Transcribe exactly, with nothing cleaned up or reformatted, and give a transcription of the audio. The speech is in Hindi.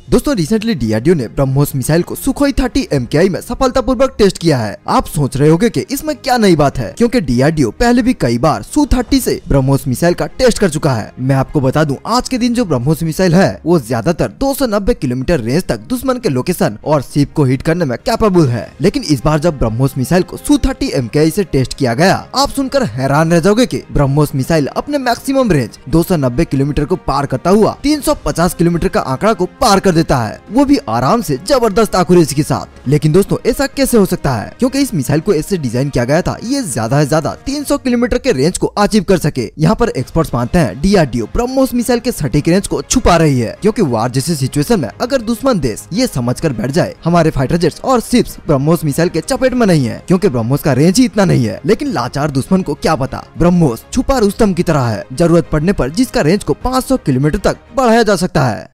दोस्तों रिसेंटली डीआरडीओ ने ब्रह्मोस मिसाइल को सुखोई थर्टी एमकेआई में सफलतापूर्वक टेस्ट किया है। आप सोच रहे होंगे कि इसमें क्या नई बात है, क्योंकि डीआरडीओ पहले भी कई बार सू थर्टी से ब्रह्मोस मिसाइल का टेस्ट कर चुका है। मैं आपको बता दूं, आज के दिन जो ब्रह्मोस मिसाइल है वो ज्यादातर दो सौ नब्बे किलोमीटर रेंज तक दुश्मन के लोकेशन और शिप को हिट करने में कैपेबल है। लेकिन इस बार जब ब्रह्मोस मिसाइल को सू थर्टी एमकेआई से टेस्ट किया गया, आप सुनकर हैरान रह जाओगे कि ब्रह्मोस मिसाइल अपने मैक्सिमम रेंज दो सौ नब्बे किलोमीटर को पार करता हुआ तीन सौ पचास किलोमीटर का आंकड़ा को पार कर देता है, वो भी आराम से जबरदस्त एक्यूरेसी के साथ। लेकिन दोस्तों ऐसा कैसे हो सकता है, क्योंकि इस मिसाइल को ऐसे डिजाइन किया गया था ये ज्यादा से ज्यादा तीन सौ किलोमीटर के रेंज को अचीव कर सके। यहाँ पर एक्सपर्ट्स मानते हैं डीआरडीओ ब्रह्मोस मिसाइल के सटीक रेंज को छुपा रही है, क्योंकि वार जैसी सिचुएशन में अगर दुश्मन देश ये समझकर बैठ जाए हमारे फाइटर जेट्स और शिप्स ब्रह्मोस मिसाइल के चपेट में नहीं है, क्योंकि ब्रह्मोस का रेंज ही इतना नहीं है। लेकिन लाचार दुश्मन को क्या पता, ब्रह्मोस छुपा रुस्तम की तरह है, जरूरत पड़ने पर जिसका रेंज को पाँच सौ किलोमीटर तक बढ़ाया जा सकता है।